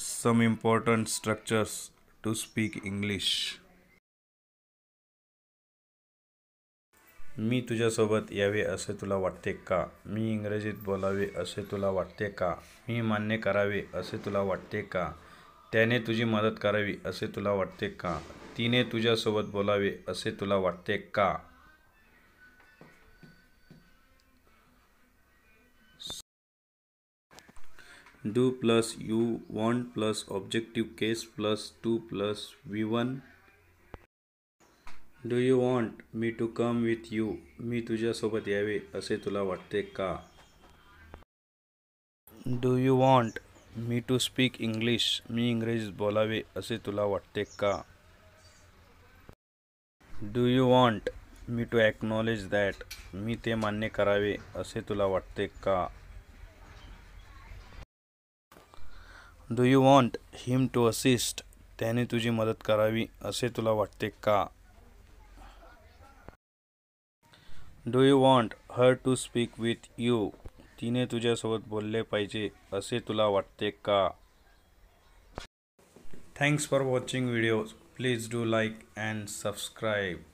Some important structures to speak English. मी तुझ्यासोबत यावे असे तुला वाटते का? मी इंग्रजीत बोलावे असे तुला वाटते का? मी मान्य करावे असे तुला वाटते का? त्याने तुझी मदत करावी असे तुला वाटते का? तिने तुझ्यासोबत बोलावे असे तुला वाटते का? Do plus you want plus objective case plus 2 plus v1. Do you want me to come with you? मी तुझ्यासोबत यावे असे तुला वाटते का? Do you want me to speak English? मी इंग्रजीत बोलावे असे तुला वाटते का? Do you want me to acknowledge that? मी ते मान्य करावे असे तुला वाटते का? Do you want him to assist? त्याने तुझी मदत करावी असे तुला वाटते का? Do you want her to speak with you? तिने तुझ्यासोबत बोलले पाहिजे असे तुला वाटते का? Thanks for watching videos. Please do like and subscribe.